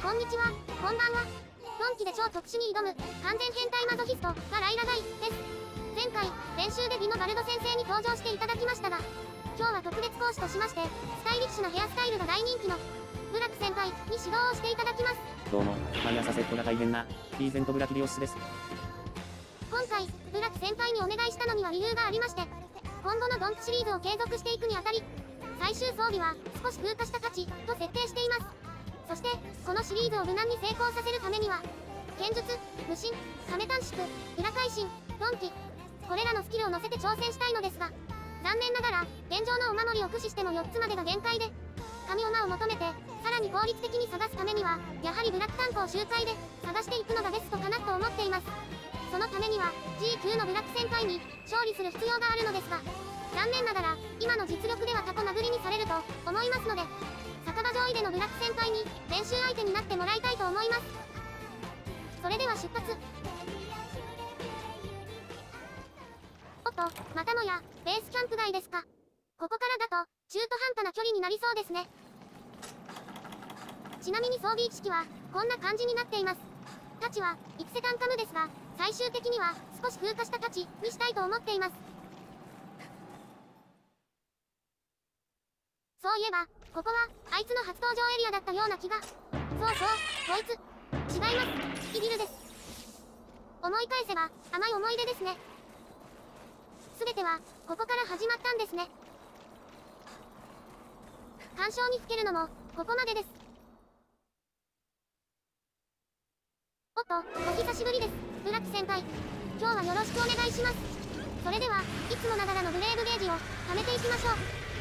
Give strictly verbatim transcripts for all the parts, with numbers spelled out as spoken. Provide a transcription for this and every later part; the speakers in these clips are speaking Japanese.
こんにちは、こんばんは。ドンキで超特殊に挑む、完全変態マゾヒストがライラガイです。前回、練習で美のバルド先生に登場していただきましたが、今日は特別講師としまして、スタイリッシュなヘアスタイルが大人気の、ブラック先輩に指導をしていただきます。 どうも、毎朝セットが大変な、リーゼントブラキリオスです。 今回、ブラック先輩にお願いしたのには理由がありまして、今後のドンキシリーズを継続していくにあたり、最終装備は少し風化した価値と設定しています。そして、このシリーズを無難に成功させるためには、剣術、無心、亀短縮、裏改心、ドンキ、これらのスキルを乗せて挑戦したいのですが、残念ながら、現状のお守りを駆使してもよっつまでが限界で、神馬を求めて、さらに効率的に探すためには、やはりブラック炭鉱周回で、探していくのがベストかなと思っています。そのためには、ジーきゅう のブラック先輩に、勝利する必要があるのですが、残念ながら、今の実力ではタコ殴りにされると、思いますので、酒場上位でのブラック先輩に、練習相手になってもらいたいと思います。それでは出発。おっと、またもや、ベースキャンプ外ですか。ここからだと、中途半端な距離になりそうですね。ちなみに装備一式は、こんな感じになっています。太刀は、イクセタンカムですが、最終的には、少し風化した太刀にしたいと思っています。そういえば、ここは、あいつの初登場エリアだったような気が。そうそう、こいつ。違います。イビルです。思い返せば、甘い思い出ですね。すべては、ここから始まったんですね。干渉にふけるのも、ここまでです。おっと、お久しぶりです、ブラック先輩。今日はよろしくお願いします。それでは、いつもながらのブレードゲージを、貯めていきましょう。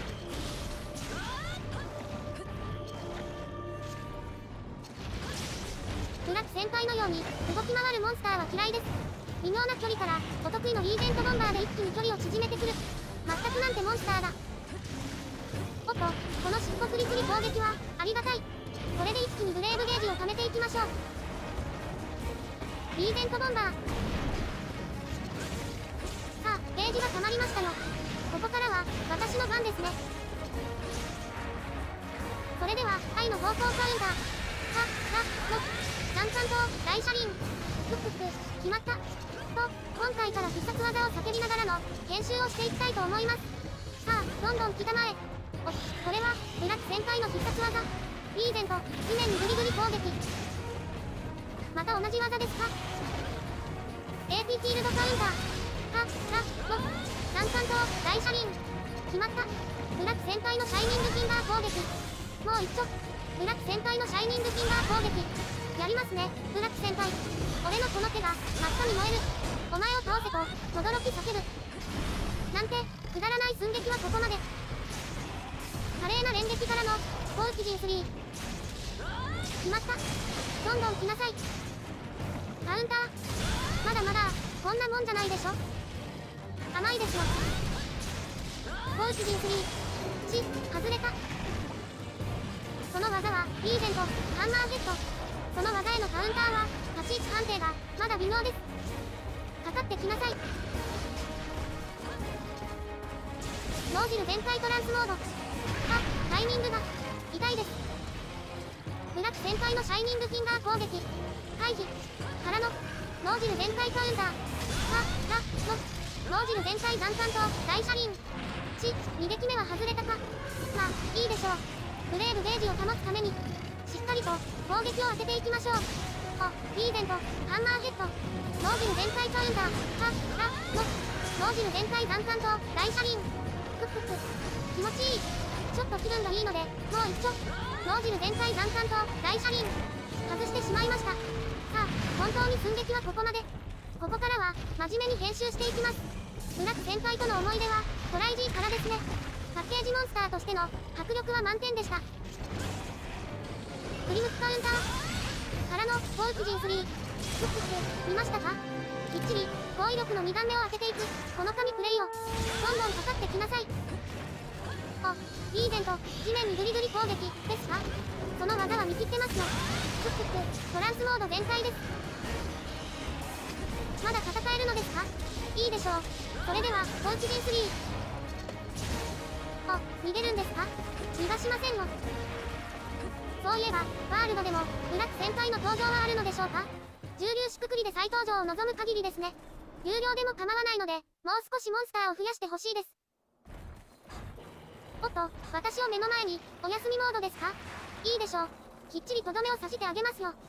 ブラック先輩のように、動き回るモンスターは嫌いです。微妙な距離から、お得意のリーゼントボンバーで一気に距離を縮めてくる。全くなんてモンスターだ。おっと、この尻尾フリフリ攻撃は、ありがたい。これで一気にブレードゲージを貯めていきましょう。リーゼントボンバー。さあ、ゲージが溜まりましたよ。ここからは、私の番ですね。それでは、愛の方向カウンター。は、ら、の、残弾と、大車輪。ふっふっふ、決まった。と、今回から必殺技を叫びながらの、研修をしていきたいと思います。さあ、どんどん北前。お、これは、ブラック先輩の必殺技。リーゼント、地面にグリグリ攻撃。また同じ技ですか？ エーピー フィールドカウンター。は、ら、の、残弾と、大車輪。決まった。ブラック先輩のシャイニングフィンガー攻撃。もう一丁。ブラック先輩のシャイニングフィンガー攻撃。やりますね、ブラック先輩。俺のこの手が、真っ赤に燃える。お前を倒せと、轟き叫ぶ。なんて、くだらない寸劇はここまで。華麗な連撃からの、フォーキジンスリー。決まった。どんどん来なさい。カウンター。まだまだ、こんなもんじゃないでしょ。甘いですよ。フォーキジンスリー。ち、外れた。その技は、リーゼント、ハンマーヘッド。その技へのカウンターは、立ち位置判定が、まだ微妙です。かかってきなさい。脳汁全開トランスモード。あ、タイミングが、痛いです。ブラック先輩のシャイニングフィンガー攻撃。回避。からの、脳汁全開カウンター。は、ら、の、脳汁全開残弾と、大車輪。ち、に撃目は外れたか。まあ、いいでしょう。ブレードゲージを保つために、しっかりと攻撃を当てていきましょう。お、リーゼント、ハンマーヘッド、脳汁全開カウンター、は、ら、の、脳汁全開残弾と大車輪。ふっふっふ、気持ちいい。ちょっと気分がいいので、もう一丁。脳汁全開残弾と大車輪。外してしまいました。さあ、本当に寸劇はここまで。ここからは、真面目に編集していきます。ブラック先輩との思い出は、トライ G からですね。パッケージモンスターとしての迫力は満点でした。振り向きカウンターからのフォークジンスリー。ふっふっふ、見ましたか？きっちり攻威力のに段目を当てていくこの神プレイをどんどんかかってきなさい。お、リーゼント、地面にグリグリ攻撃ですか？その技は見切ってますよ。ふっふっふ、トランスモード全開です。まだ戦えるのですか？いいでしょう。それではフォークジンスリー。お、逃げるんですか？逃がしませんよ。 そういえば、ワールドでも、ブラック先輩の登場はあるのでしょうか？重粒子くくりで再登場を望む限りですね。有料でも構わないので、もう少しモンスターを増やしてほしいです。おっと、私を目の前に、お休みモードですか？いいでしょう。きっちりとどめを刺してあげますよ。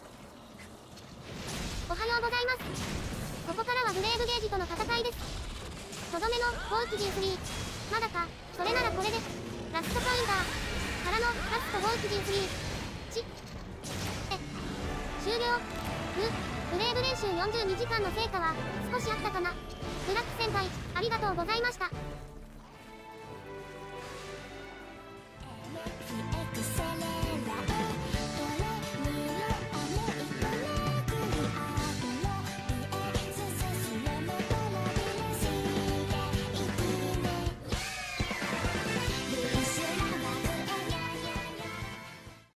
おはようございます。ここからはブレーブゲージとの戦いです。とどめの、ホウキジンスリー。まだか、それならこれです。ラストカウンター。からの、ラストホウキジンスリー。ち。え。終了。ふ。ブレーブ練習よんじゅうにじかんの成果は、少しあったかな。ブラック先輩、ありがとうございました。